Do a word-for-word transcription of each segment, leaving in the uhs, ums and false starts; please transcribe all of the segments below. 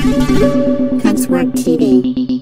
Cutswork T V.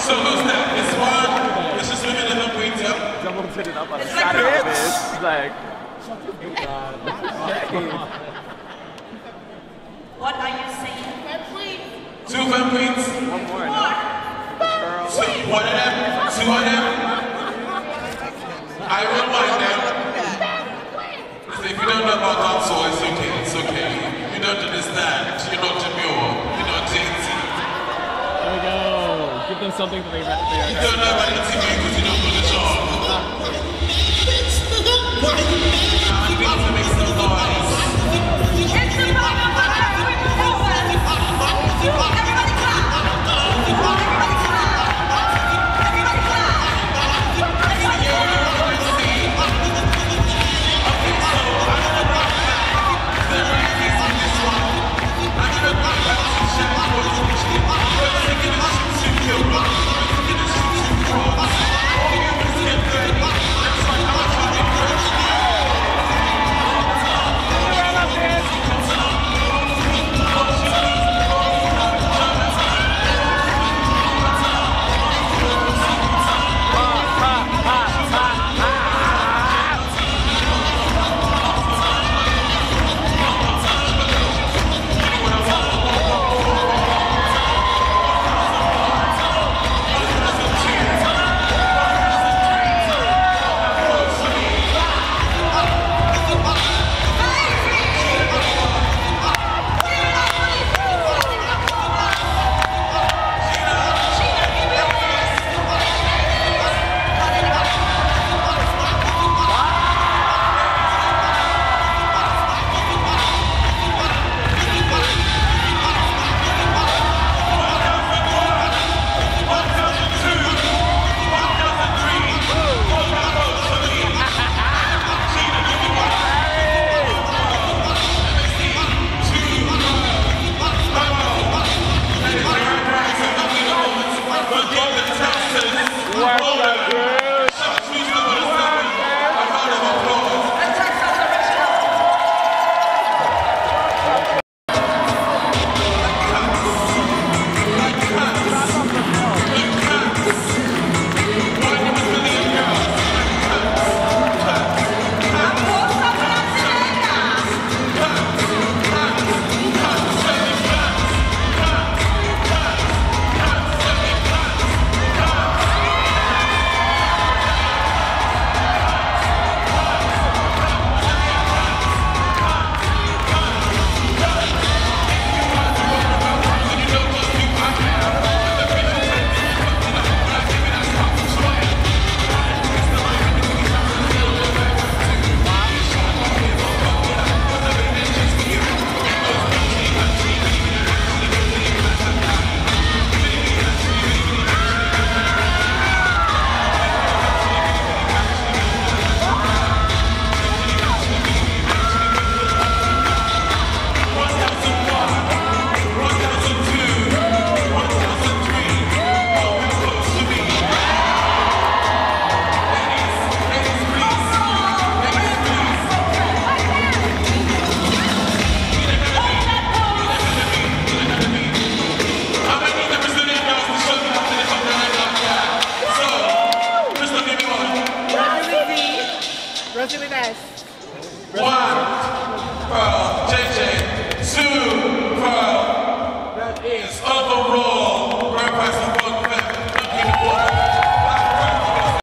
So who's that? It's one. It's just women in the points up. Someone put it up on It's the like side of girls. this. It's like, What are you saying? Two fem queens. one more. No? Girl. Two, one of them. Two of them. I will mind them. So if you don't know about dancehall, it's okay. It's okay. You don't understand. You're not demure. You're not dainty. There we go. Give them something that they You don't know about interview because you don't know the job. You need to make some noise. It's the right of the Everybody clap! Everybody clap! Everybody clap! Everybody clap! Rosie Best. One, Pearl, J J, two, Pearl. That is overall.